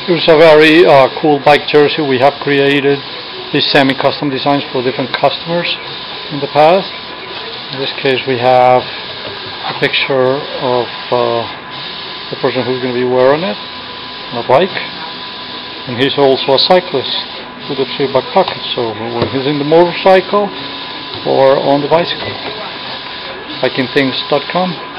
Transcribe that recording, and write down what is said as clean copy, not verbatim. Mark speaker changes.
Speaker 1: Here's a very cool bike jersey. We have created these semi-custom designs for different customers in the past. In this case we have a picture of the person who's going to be wearing it on a bike, and he's also a cyclist with a 3-back pocket, so when he's in the motorcycle or on the bicycle. bikingthings.com